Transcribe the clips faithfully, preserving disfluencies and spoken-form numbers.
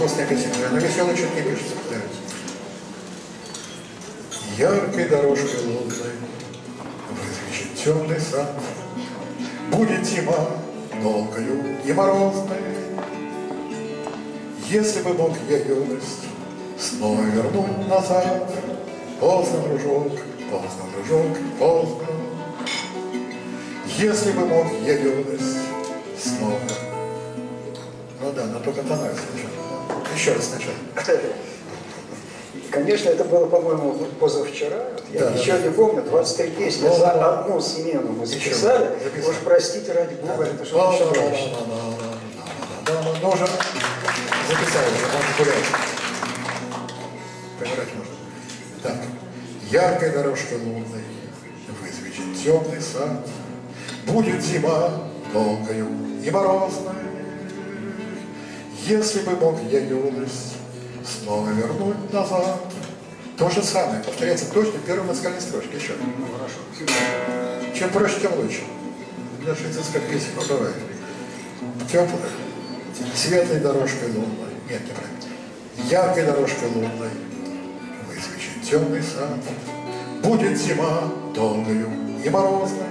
грустная песня, на веселый чуть не пишется. Яркой дорожкой лунной высвечен темный сад. Будет зима долгою и морозной. Если бы мог я юность снова вернуть назад, поздно, дружок, поздно, дружок, поздно. Если бы мог я юность снова. Ну да, но только тональность сначала. Еще раз сначала. Конечно, это было, по-моему, позавчера. Я да, ничего да. не помню. двадцать три песни за одну смену мы записали. Уж простите, ради Бога, это что-то еще дальше. Ну, уже записали, уже можно гулять. Поиграть можно. Так. Яркой дорожкой лунной высвечен темный сад. Будет зима долгою и морозной. Если бы мог я юность снова вернуть назад. То же самое, повторяется точно в первой музыкальной строчке. Еще. Ну, хорошо. Чем проще, тем лучше. Для швейцарской песни бывает. Теплой, светлой дорожкой лунной. Нет, неправильно. Яркой дорожкой лунной высвечен темный сад. Будет зима долгою и морозной.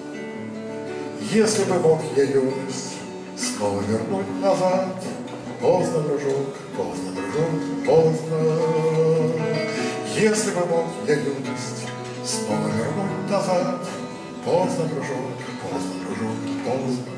Если бы мог я юность снова вернуть назад. Поздно, дружок, поздно, дружок, поздно. Если бы мог я юность снова вернуть назад. Поздно, дружок, поздно, дружок, поздно.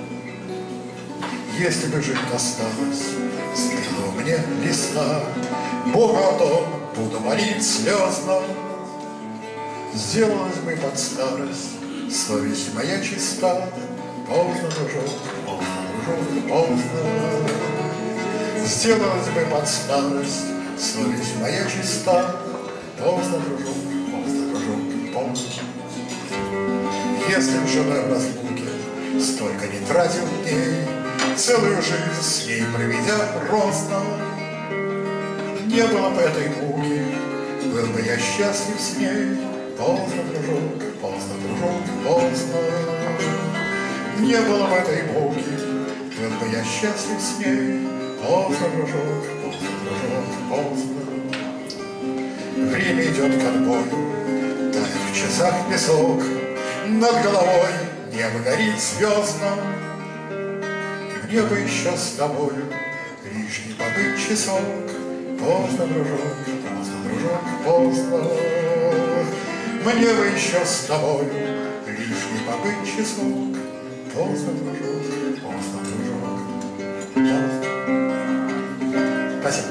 Если бы жить осталось, сбила мне весна, Бога о том буду молить слезно. Сделалась бы под старость совесть моя чиста. Поздно, дружок, поздно, дружок, поздно. Сделалась бы под старость совесть моя чиста. Поздно, дружок, поздно, дружок, поздно. Если б женой в разлуке столько не тратил дней, целую жизнь с ней проведя просто, не было бы этой муки, был бы я счастлив с ней. Поздно, дружок, поздно, дружок, поздно. Не было бы этой муки, был бы я счастлив с ней. Поздно, дружок, поздно, дружок, поздно. Время идет к отбою, тает в часах песок, над головой небо горит звездно. Мне бы еще с тобою лишний побыть часок. Поздно, дружок, поздно, дружок, поздно. Мне бы еще с тобою лишний побыть часок. Поздно, дружок, поздно, дружок, поздно. Спасибо.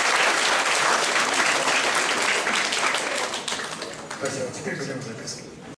Спасибо. Теперь будем записывать.